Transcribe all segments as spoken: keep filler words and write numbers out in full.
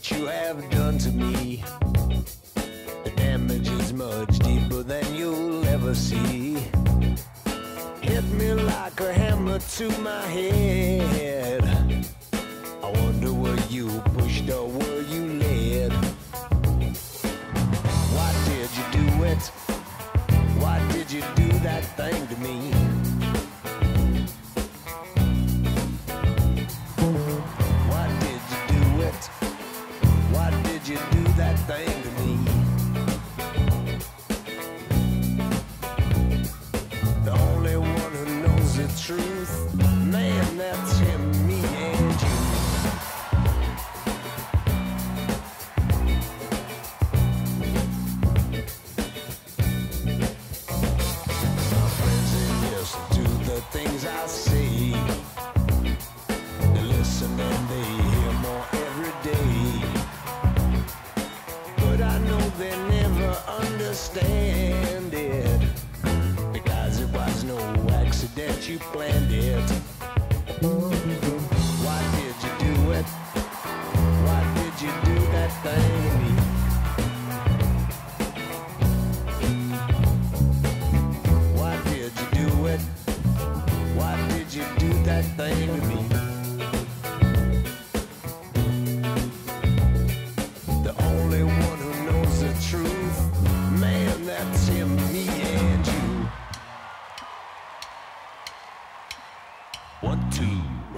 what you have done to me. The damage is much deeper than you'll ever see. Hit me like a hammer to my head. I wonder were you pushed or were you led? Why did you do it? Why did you do that thing to me? Why did you do it? Why did you do that thing to me? The only one who knows the truth, man, that's him, me and you. My friends, they listen to the things I say. They listen and they hear more every day. But I know they never understand it, because it was no accident, you planned it. Why did you do it? Why did you do that thing to me? Why did you do it? Why did you do that thing to me? The only one who knows the truth, man, that's him, me and you. One, two.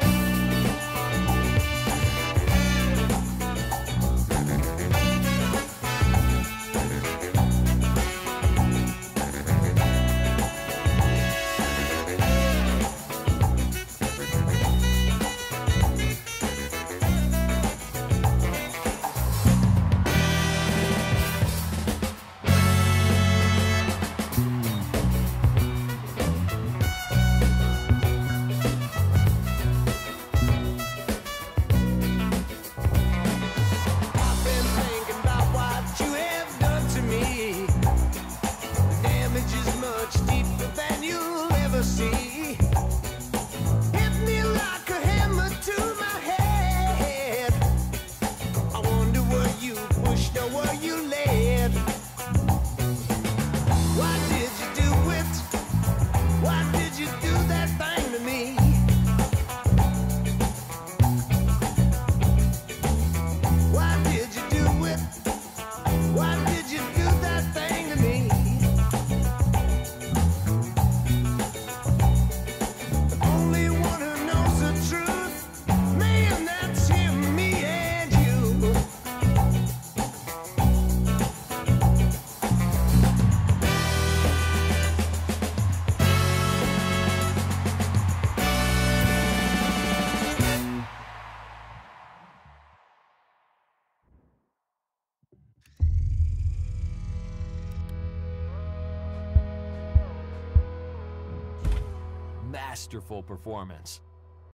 I've been thinking about what you have done to me. The damage is much deeper than you'll ever see. Hit me like a hammer to my head. I wonder were you pushed or were you led? Why did you do it? Why did you do that thing to me? Why did you do it? Why did you do that thing to me? The only one who knows the truth, man, that's him, me and you. Masterful performance.